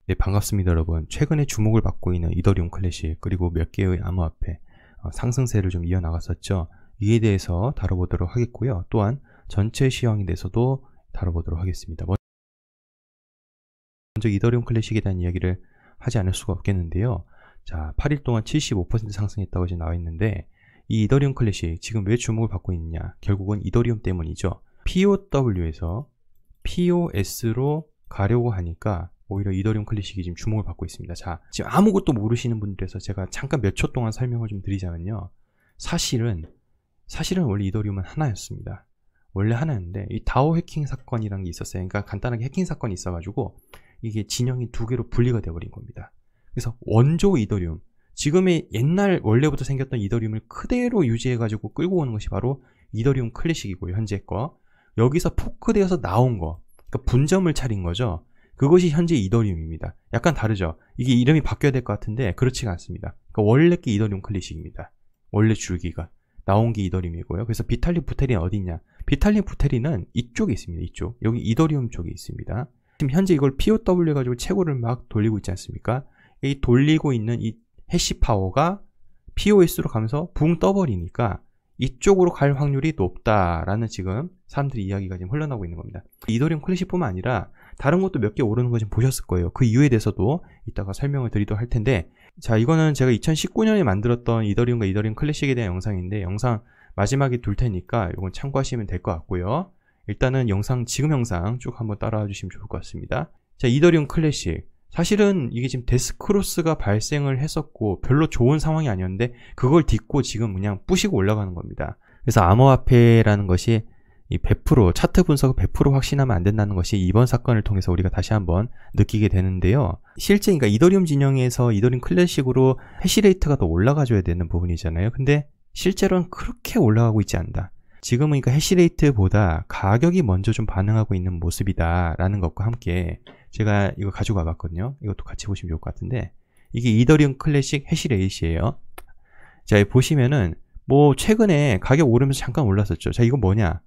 네, 반갑습니다, 여러분. 최근에 주목을 받고 있는 이더리움 클래식 그리고 몇 개의 암호화폐 상승세를 좀 이어나갔었죠. 이에 대해서 다뤄보도록 하겠고요. 또한 전체 시황에 대해서도 다뤄보도록 하겠습니다. 먼저 이더리움 클래식에 대한 이야기를 하지 않을 수가 없겠는데요. 자, 8일 동안 75% 상승했다고 지금 나와 있는데, 이 이더리움 클래식 지금 왜 주목을 받고 있느냐? 결국은 이더리움 때문이죠. POW에서 POS로 가려고 하니까 오히려 이더리움 클래식이 지금 주목을 받고 있습니다. 자, 지금 아무것도 모르시는 분들에서 제가 잠깐 몇 초 동안 설명을 좀 드리자면요. 사실은 원래 이더리움은 하나였습니다. 원래 하나였는데 이 다오 해킹 사건이라는 게 있었어요. 그러니까 간단하게 해킹 사건이 있어가지고 이게 진영이 두 개로 분리가 되어버린 겁니다. 그래서 원조 이더리움, 지금의 옛날 원래부터 생겼던 이더리움을 그대로 유지해가지고 끌고 오는 것이 바로 이더리움 클래식이고요. 현재 거. 여기서 포크되어서 나온 거, 그러니까 분점을 차린 거죠. 그것이 현재 이더리움입니다. 약간 다르죠. 이게 이름이 바뀌어야 될 것 같은데 그렇지가 않습니다. 그러니까 원래 게 이더리움 클래식입니다. 원래 줄기가 나온 게 이더리움이고요. 그래서 비탈릭 부테리는 어디 있냐? 비탈릭 부테리는 이쪽에 있습니다. 이쪽. 여기 이더리움 쪽에 있습니다. 지금 현재 이걸 POW 해가지고 채굴을 막 돌리고 있지 않습니까? 이 돌리고 있는 이 해시 파워가 POS로 가면서 붕 떠버리니까 이쪽으로 갈 확률이 높다라는 지금 사람들이 이야기가 지금 흘러나오고 있는 겁니다. 이더리움 클래식뿐만 아니라 다른 것도 몇 개 오르는 거 지금 보셨을 거예요. 그 이유에 대해서도 이따가 설명을 드리도록 할 텐데, 자, 이거는 제가 2019년에 만들었던 이더리움과 이더리움 클래식에 대한 영상인데 영상 마지막에 둘 테니까 이건 참고하시면 될 것 같고요. 일단은 지금 영상 쭉 한번 따라와 주시면 좋을 것 같습니다. 자, 이더리움 클래식. 사실은 이게 지금 데스크로스가 발생을 했었고 별로 좋은 상황이 아니었는데 그걸 딛고 지금 그냥 부시고 올라가는 겁니다. 그래서 암호화폐라는 것이 이 100% 차트 분석을 100% 확신하면 안 된다는 것이 이번 사건을 통해서 우리가 다시 한번 느끼게 되는데요. 실제 그러니까 이더리움 진영에서 이더리움 클래식으로 해시레이트가 더 올라가줘야 되는 부분이잖아요. 근데 실제로는 그렇게 올라가고 있지 않다. 지금은 그러니까 해시레이트보다 가격이 먼저 좀 반응하고 있는 모습이다라는 것과 함께 제가 이거 가지고 와봤거든요. 이것도 같이 보시면 좋을 것 같은데, 이게 이더리움 클래식 해시레이트예요. 자, 보시면은 뭐 최근에 가격 오르면서 잠깐 올랐었죠. 자, 이거 뭐냐?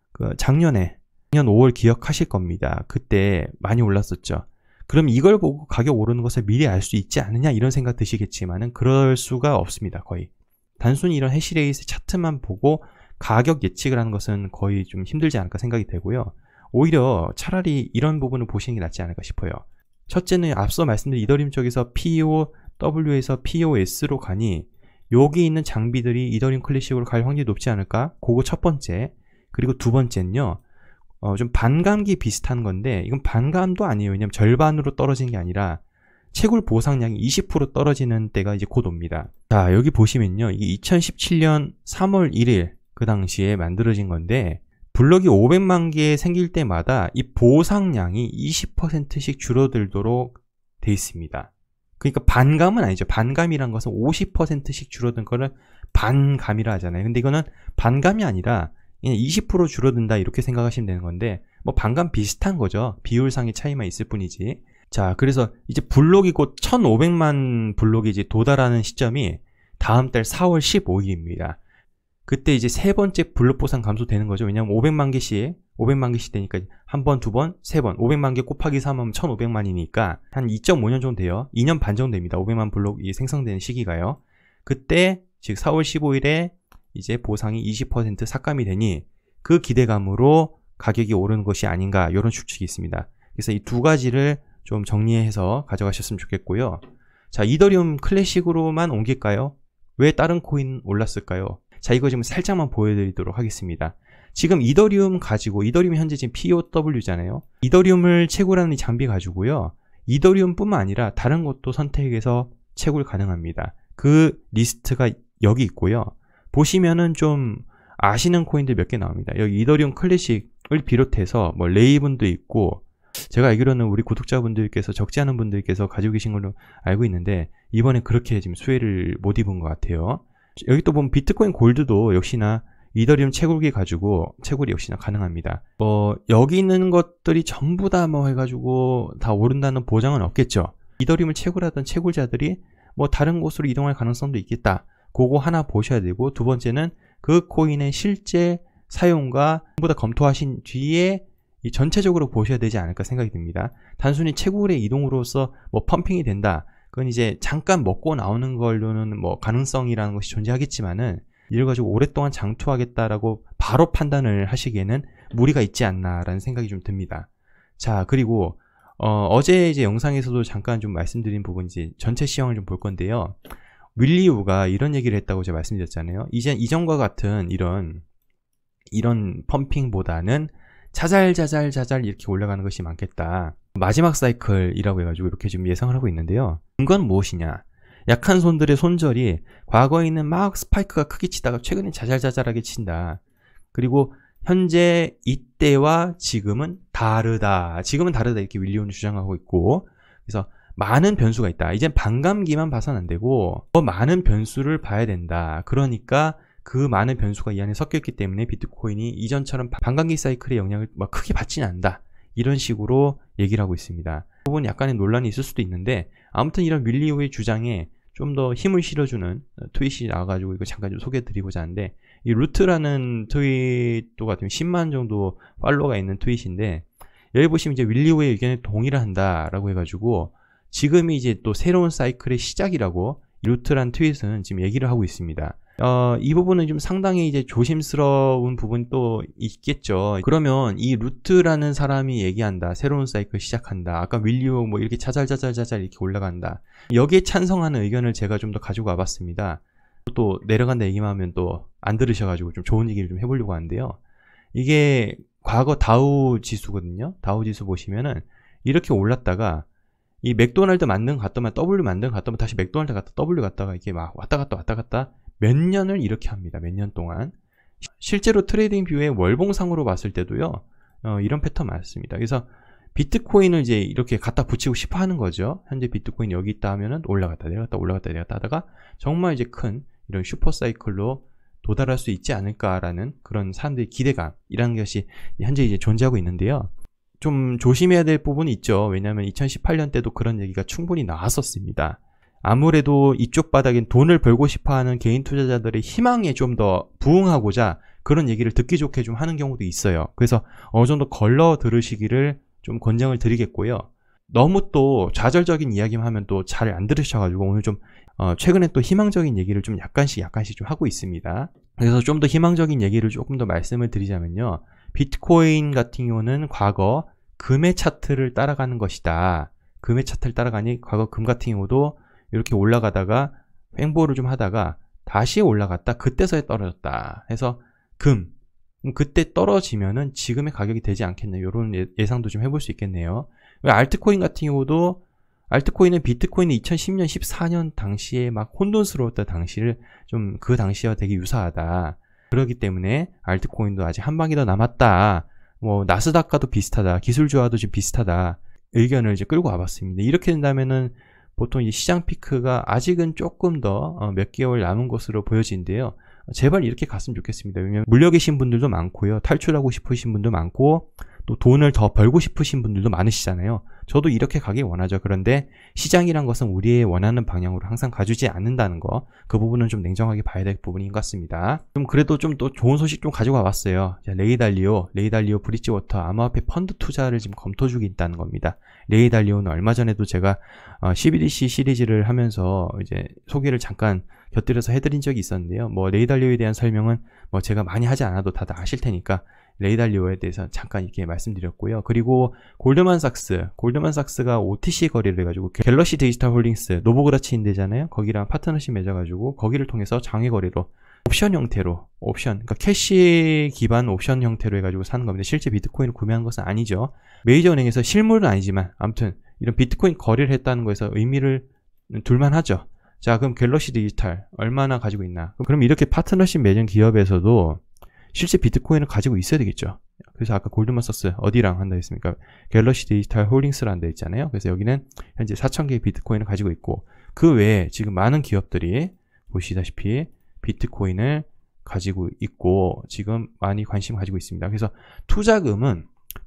작년 5월 기억하실 겁니다. 그때 많이 올랐었죠. 그럼 이걸 보고 가격 오르는 것을 미리 알 수 있지 않느냐 이런 생각 드시겠지만은 그럴 수가 없습니다. 거의 단순히 이런 해시레이트 차트만 보고 가격 예측을 하는 것은 거의 좀 힘들지 않을까 생각이 되고요. 오히려 차라리 이런 부분을 보시는 게 낫지 않을까 싶어요. 첫째는 앞서 말씀드린 이더리움 쪽에서 POW에서 POS로 가니 여기 있는 장비들이 이더리움 클래식으로 갈 확률이 높지 않을까? 그거 첫 번째. 그리고 두 번째는요, 좀 반감기 비슷한 건데 이건 반감도 아니에요. 왜냐면 절반으로 떨어지는 게 아니라 채굴 보상량이 20% 떨어지는 때가 이제 곧 옵니다. 자, 여기 보시면요, 이게 2017년 3월 1일 그 당시에 만들어진 건데 블럭이 500만 개 생길 때마다 이 보상량이 20%씩 줄어들도록 돼 있습니다. 그러니까 반감은 아니죠. 반감이란 것은 50%씩 줄어든 거를 반감이라 하잖아요. 근데 이거는 반감이 아니라 그냥 20% 줄어든다 이렇게 생각하시면 되는 건데 뭐 반감 비슷한 거죠. 비율상의 차이만 있을 뿐이지. 자, 그래서 이제 블록이 곧 1500만 블록이 이제 도달하는 시점이 다음 달 4월 15일입니다. 그때 이제 세 번째 블록 보상 감소되는 거죠. 왜냐면 500만 개씩 되니까 한 번, 두 번, 세 번, 500만 개 곱하기 3하면 1500만이니까 한 2.5년 정도 돼요. 2년 반 정도 됩니다. 500만 블록이 생성되는 시기가요. 그때 즉 4월 15일에 이제 보상이 20% 삭감이 되니 그 기대감으로 가격이 오르는 것이 아닌가 이런 추측이 있습니다. 그래서 이 두 가지를 좀 정리해서 가져가셨으면 좋겠고요. 자, 이더리움 클래식으로만 옮길까요? 왜 다른 코인 올랐을까요? 자, 이거 지금 살짝만 보여드리도록 하겠습니다. 지금 이더리움이 현재 지금 POW잖아요. 이더리움을 채굴하는 이 장비 가지고요. 이더리움뿐만 아니라 다른 것도 선택해서 채굴 가능합니다. 그 리스트가 여기 있고요. 보시면은 좀 아시는 코인들 몇 개 나옵니다. 여기 이더리움 클래식을 비롯해서 뭐 레이븐도 있고, 제가 알기로는 우리 구독자분들께서 적지 않은 분들께서 가지고 계신 걸로 알고 있는데 이번에 그렇게 지금 수혜를 못 입은 것 같아요. 여기 또 보면 비트코인 골드도 역시나 이더리움 채굴기 가지고 채굴이 역시나 가능합니다. 뭐 여기 있는 것들이 전부 다 뭐 해가지고 다 오른다는 보장은 없겠죠. 이더리움을 채굴하던 채굴자들이 뭐 다른 곳으로 이동할 가능성도 있겠다. 그거 하나 보셔야 되고, 두 번째는 그 코인의 실제 사용과 전부 다 검토하신 뒤에 이 전체적으로 보셔야 되지 않을까 생각이 듭니다. 단순히 채굴의 이동으로서 뭐 펌핑이 된다. 그건 이제 잠깐 먹고 나오는 걸로는 뭐 가능성이라는 것이 존재하겠지만은 이를 가지고 오랫동안 장투하겠다라고 바로 판단을 하시기에는 무리가 있지 않나라는 생각이 좀 듭니다. 자, 그리고 어제 이제 영상에서도 잠깐 좀 말씀드린 부분 이제 전체 시황을 좀 볼 건데요. 윌리우가 이런 얘기를 했다고 제가 말씀드렸잖아요. 이제 이전과 같은 이런 펌핑보다는 자잘자잘 이렇게 올라가는 것이 많겠다. 마지막 사이클이라고 해가지고 이렇게 좀 예상을 하고 있는데요. 근거는 무엇이냐? 약한 손들의 손절이 과거에는 막 스파이크가 크게 치다가 최근에 자잘자잘하게 친다. 그리고 현재 이때와 지금은 다르다. 이렇게 윌리우는 주장하고 있고, 그래서 많은 변수가 있다. 이젠 반감기만 봐서는 안 되고 더 많은 변수를 봐야 된다. 그러니까 그 많은 변수가 이 안에 섞여 있기 때문에 비트코인이 이전처럼 반감기 사이클의 영향을 막 크게 받지는 않는다. 이런 식으로 얘기를 하고 있습니다. 이 부분 약간의 논란이 있을 수도 있는데 아무튼 이런 윌리우의 주장에 좀 더 힘을 실어주는 트윗이 나와가지고 이거 잠깐 좀 소개해드리고자 하는데, 이 루트라는 트윗도 같으면 10만 정도 팔로워가 있는 트윗인데, 여기 보시면 이제 윌리우의 의견에 동의를 한다라고 해가지고 지금이 이제 또 새로운 사이클의 시작이라고 루트란 트윗은 지금 얘기를 하고 있습니다. 이 부분은 좀 상당히 이제 조심스러운 부분이 또 있겠죠. 그러면 이 루트라는 사람이 얘기한다. 새로운 사이클 시작한다. 아까 윌리우 뭐 이렇게 자잘자잘 이렇게 올라간다. 여기에 찬성하는 의견을 제가 좀 더 가지고 와봤습니다. 또 내려간다 얘기만 하면 또 안 들으셔가지고 좀 좋은 얘기를 좀 해보려고 하는데요. 이게 과거 다우 지수거든요. 다우 지수 보시면은 이렇게 올랐다가 이 맥도날드 만든 거 갔다만 W 만든 거 갔다만 다시 맥도날드 갔다 W 갔다가 이게 막 왔다 갔다 몇 년을 이렇게 합니다. 몇 년 동안. 실제로 트레이딩 뷰의 월봉상으로 봤을 때도요. 이런 패턴 많습니다. 그래서 비트코인을 이제 이렇게 갖다 붙이고 싶어 하는 거죠. 현재 비트코인 여기 있다 하면은 올라갔다 내려갔다 하다가 정말 이제 큰 이런 슈퍼 사이클로 도달할 수 있지 않을까라는 그런 사람들의 기대감이라는 것이 현재 이제 존재하고 있는데요. 좀 조심해야 될 부분이 있죠. 왜냐하면 2018년 때도 그런 얘기가 충분히 나왔었습니다. 아무래도 이쪽 바닥엔 돈을 벌고 싶어하는 개인 투자자들의 희망에 좀 더 부응하고자 그런 얘기를 듣기 좋게 좀 하는 경우도 있어요. 그래서 어느 정도 걸러 들으시기를 좀 권장을 드리겠고요. 너무 또 좌절적인 이야기만 하면 또 잘 안 들으셔가지고 오늘 좀 최근에 또 희망적인 얘기를 좀 약간씩 좀 하고 있습니다. 그래서 좀 더 희망적인 얘기를 조금 더 말씀을 드리자면요. 비트코인 같은 경우는 과거 금의 차트를 따라가는 것이다. 금의 차트를 따라가니 과거 금 같은 경우도 이렇게 올라가다가 횡보를 좀 하다가 다시 올라갔다. 그때서야 떨어졌다. 해서 그때 떨어지면은 지금의 가격이 되지 않겠냐. 이런 예상도 좀 해볼 수 있겠네요. 알트코인 같은 경우도 알트코인은 비트코인은 2010년, 14년 당시에 막 혼돈스러웠던 당시를 좀 그 당시와 되게 유사하다. 그렇기 때문에 알트코인도 아직 한 방이 더 남았다. 뭐 나스닥과도 비슷하다. 기술주와도 좀 비슷하다. 의견을 이제 끌고 와봤습니다. 이렇게 된다면은 보통 이 시장 피크가 아직은 조금 더 몇 개월 남은 것으로 보여지는데요. 제발 이렇게 갔으면 좋겠습니다. 왜냐면 물려 계신 분들도 많고요. 탈출하고 싶으신 분도 많고 또 돈을 더 벌고 싶으신 분들도 많으시잖아요. 저도 이렇게 가길 원하죠. 그런데 시장이란 것은 우리의 원하는 방향으로 항상 가주지 않는다는 거, 그 부분은 좀 냉정하게 봐야 될 부분인 것 같습니다. 좀 그래도 좀 또 좋은 소식 좀 가지고 와봤어요. 레이 달리오 브릿지워터 암호화폐 펀드 투자를 지금 검토 중에 있다는 겁니다. 레이 달리오는 얼마 전에도 제가 CBDC 시리즈를 하면서 이제 소개를 잠깐 곁들여서 해드린 적이 있었는데요. 뭐 레이 달리오에 대한 설명은 뭐 제가 많이 하지 않아도 다들 아실 테니까 레이 달리오에 대해서 잠깐 이렇게 말씀드렸고요. 그리고 골드만삭스가 OTC 거래를 해가지고 갤럭시 디지털 홀딩스 노보그라치인데잖아요. 거기랑 파트너십 맺어가지고 거기를 통해서 장외 거래로 옵션 형태로 그러니까 캐시 기반 옵션 형태로 해가지고 사는 겁니다. 실제 비트코인을 구매한 것은 아니죠. 메이저 은행에서 실물은 아니지만 아무튼 이런 비트코인 거래를 했다는 거에서 의미를 둘만 하죠. 자, 그럼 갤럭시 디지털 얼마나 가지고 있나? 그럼 이렇게 파트너십 맺은 기업에서도 실제 비트코인을 가지고 있어야 되겠죠. 그래서 아까 골드만삭스 어디랑 한다 했습니까? 갤럭시 디지털 홀딩스라는 데 있잖아요. 그래서 여기는 현재 4,000개의 비트코인을 가지고 있고, 그 외에 지금 많은 기업들이 보시다시피 비트코인을 가지고 있고 지금 많이 관심 가지고 있습니다. 그래서 투자금은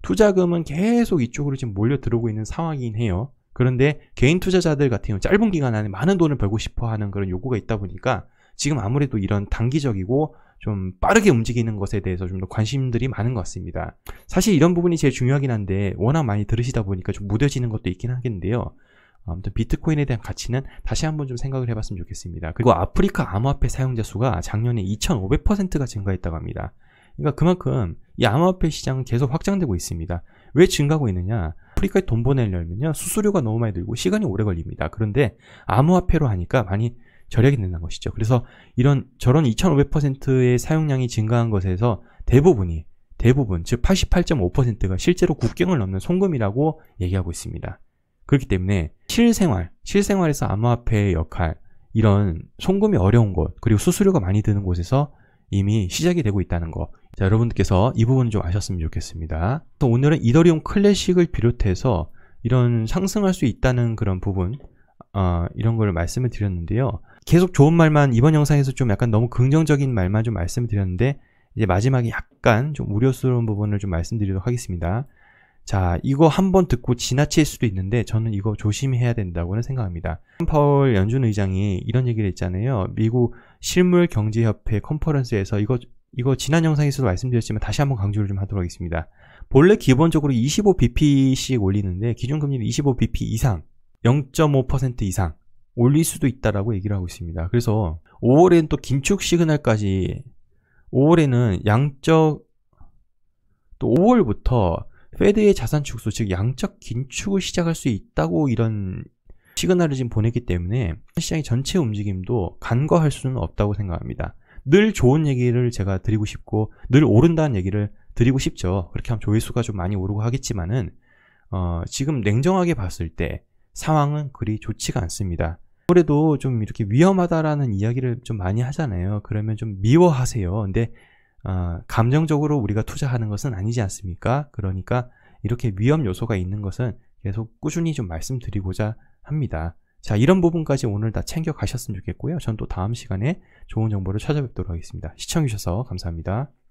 계속 이쪽으로 지금 몰려 들어오고 있는 상황이긴 해요. 그런데 개인 투자자들 같은 경우 짧은 기간 안에 많은 돈을 벌고 싶어 하는 그런 요구가 있다 보니까 지금 아무래도 이런 단기적이고 좀 빠르게 움직이는 것에 대해서 좀 더 관심들이 많은 것 같습니다. 사실 이런 부분이 제일 중요하긴 한데 워낙 많이 들으시다 보니까 좀 무뎌지는 것도 있긴 하겠는데요. 아무튼 비트코인에 대한 가치는 다시 한번 좀 생각을 해봤으면 좋겠습니다. 그리고 아프리카 암호화폐 사용자 수가 작년에 2,500%가 증가했다고 합니다. 그러니까 그만큼 이 암호화폐 시장은 계속 확장되고 있습니다. 왜 증가하고 있느냐? 아프리카에 돈 보내려면요 수수료가 너무 많이 들고 시간이 오래 걸립니다. 그런데 암호화폐로 하니까 많이 절약이 된다는 것이죠. 그래서 저런 2,500%의 사용량이 증가한 것에서 대부분 즉 88.5%가 실제로 국경을 넘는 송금이라고 얘기하고 있습니다. 그렇기 때문에 실생활에서 암호화폐의 역할, 이런 송금이 어려운 곳, 그리고 수수료가 많이 드는 곳에서 이미 시작이 되고 있다는 거. 자, 여러분들께서 이 부분 좀 아셨으면 좋겠습니다. 또 오늘은 이더리움 클래식을 비롯해서 이런 상승할 수 있다는 그런 부분, 이런 걸 말씀을 드렸는데요. 계속 좋은 말만, 이번 영상에서 좀 약간 너무 긍정적인 말만 좀 말씀을 드렸는데, 이제 마지막에 약간 좀 우려스러운 부분을 좀 말씀드리도록 하겠습니다. 자, 이거 한번 듣고 지나칠 수도 있는데 저는 이거 조심해야 된다고는 생각합니다. 파월 연준 의장이 이런 얘기를 했잖아요. 미국 실물경제협회 컨퍼런스에서 이거 지난 영상에서도 말씀드렸지만 다시 한번 강조를 좀 하도록 하겠습니다. 본래 기본적으로 25bp씩 올리는데 기준금리는 25bp 이상, 0.5% 이상 올릴 수도 있다라고 얘기를 하고 있습니다. 그래서 5월에는 또 긴축 시그널까지, 5월에는 또 5월부터 페드의 자산 축소, 즉 양적 긴축을 시작할 수 있다고 이런 시그널을 지금 보냈기 때문에 시장의 전체 움직임도 간과할 수는 없다고 생각합니다. 늘 좋은 얘기를 제가 드리고 싶고 늘 오른다는 얘기를 드리고 싶죠. 그렇게 하면 조회수가 좀 많이 오르고 하겠지만은 지금 냉정하게 봤을 때 상황은 그리 좋지가 않습니다. 아무래도 좀 이렇게 위험하다라는 이야기를 좀 많이 하잖아요. 그러면 좀 미워하세요. 근데 감정적으로 우리가 투자하는 것은 아니지 않습니까? 그러니까 이렇게 위험 요소가 있는 것은 계속 꾸준히 좀 말씀드리고자 합니다. 자, 이런 부분까지 오늘 다 챙겨 가셨으면 좋겠고요. 전 또 다음 시간에 좋은 정보를 찾아뵙도록 하겠습니다. 시청해주셔서 감사합니다.